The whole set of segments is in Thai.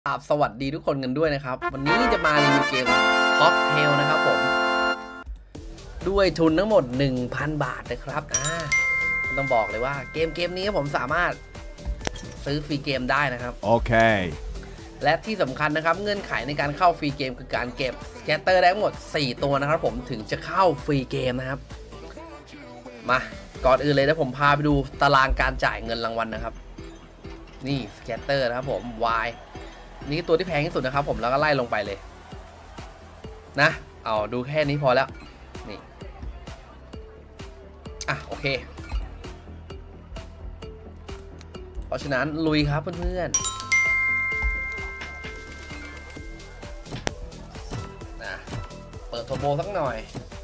สวัสดีทุกคนกันด้วยนะครับวันนี้จะมารีวิวเกมค็อกเทลนะครับผมด้วยทุนทั้งหมด 1,000 บาทนะครับต้องบอกเลยว่าเกมนี้ผมสามารถซื้อฟรีเกมได้นะครับโอเคและที่สำคัญนะครับเงื่อนไขในการเข้าฟรีเกมคือการเก็บสแกตเตอร์ได้ทั้งหมด4ตัวนะครับผมถึงจะเข้าฟรีเกมนะครับมาก่อนอื่นเลยนะผมพาไปดูตารางการจ่ายเงินรางวัลนะครับนี่สแกตเตอร์นะครับผม Yนี่ตัวที่แพงที่สุดนะครับผมแล้วก็ไล่ลงไปเลยนะเอาดูแค่นี้พอแล้วนี่โอเคเพราะฉะนั้นลุยครับเพื่อนๆนะเปิดโทโบสักหน่อย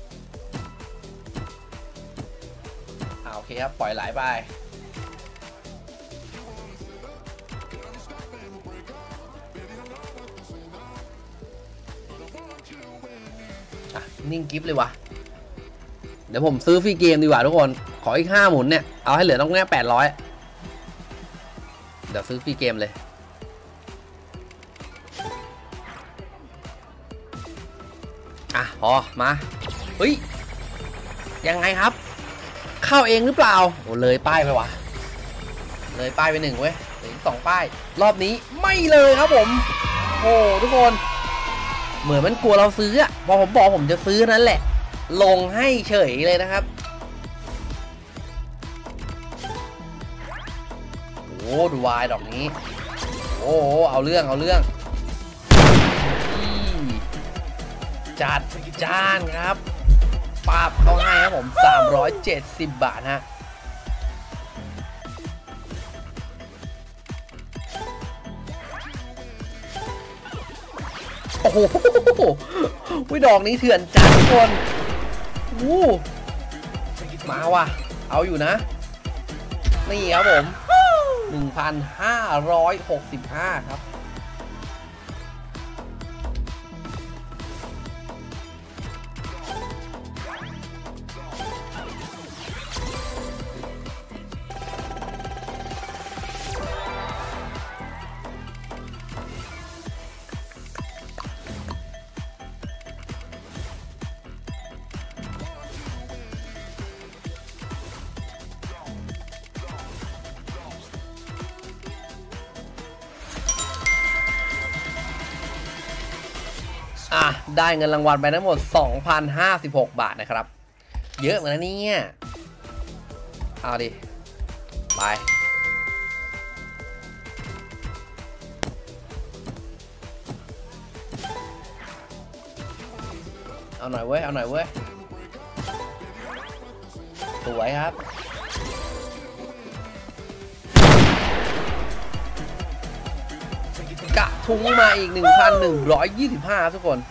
โอเคครับปล่อยไหลไปนิ่งกิฟเลยวะเดี๋ยวผมซื้อฟรีเกมดีกว่าทุกคนขออีก5 หมุนเนี่ยเอาให้เหลือต้องแค่800เดี๋ยวซื้อฟรีเกมเลยพอมาเฮ้ยยังไงครับเข้าเองหรือเปล่าโอ้เลยป้ายไปวะเลยป้ายไป1เว้ยถึง2 ป้ายรอบนี้ไม่เลยครับผมโอ้ทุกคนเหมือนมันกลัวเราซื้อพอผมบอกผมจะซื้อนั้นแหละลงให้เฉยเลยนะครับโอ้ดูวายดอกนี้โอ้เอาเรื่องจัดจ้านครับปาบเขาให้ครับผม370 บาทฮะโอ้โหวิดอกนี้เถื่อนจัดทุกคนมาว่ะเอาอยู่นะนี่ครับผม 1,565 ครับได้เงินรางวัลไปทั้งหมด 2,056 บาทนะครับเยอะเหมือนกันเนี่ยเอาดิไปเอาหน่อยเว้ยสวยครับกะทุ้งมาอีก 1,125 ทุกคน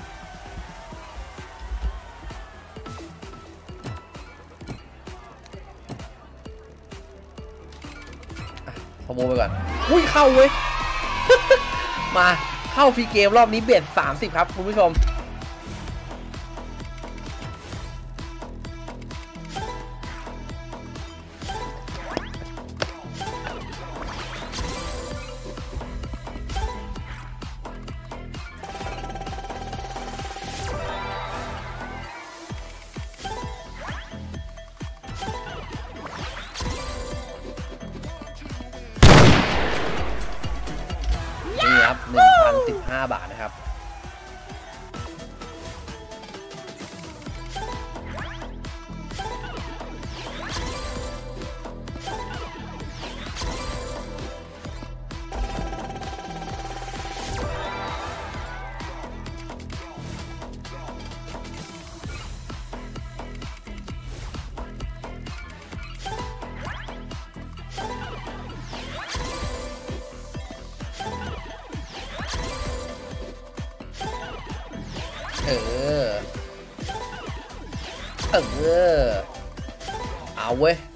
ขโมยไปก่อนอุ้ยเข้าเว้ย มาเข้าฟรีเกมรอบนี้เบ็ด30ครับคุณผู้ชมครับ 1,015 บาทนะครับเอาเว้ย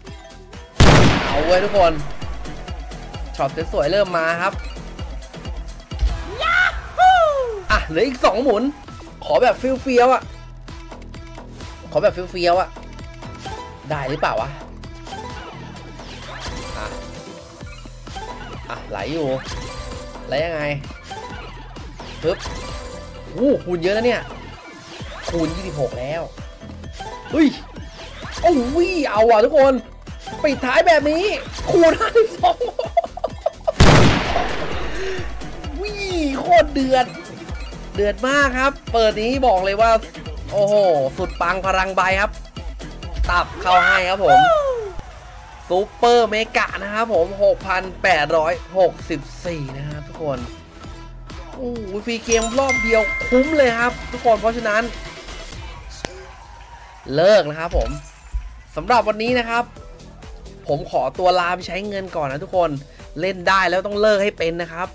ทุกคนช็อตสวยๆเริ่มมาครับเหลืออีก2 หมุนขอแบบเฟี้ยวได้หรือเปล่าวะไหลอยู่แล้วยังไงปึ๊บโอ้คูณเยอะแล้วเนี่ยคูณ26แล้วเฮ้ยโอ้ยเอาว่ะทุกคนปิดท้ายแบบนี้คูณ52วิโคตรเดือดมากครับเปิดนี้บอกเลยว่าโอ้โหสุดปังพลังใบครับตับเข้าให้ครับผมซูเปอร์เมกะนะครับผม 6,864 นะครับทุกคนโอ้ฟรีเกมรอบเดียวคุ้มเลยครับทุกคนเพราะฉะนั้นเลิกนะครับผมสำหรับวันนี้นะครับผมขอตัวลาไปใช้เงินก่อนนะทุกคนเล่นได้แล้วต้องเลิกให้เป็นนะครับ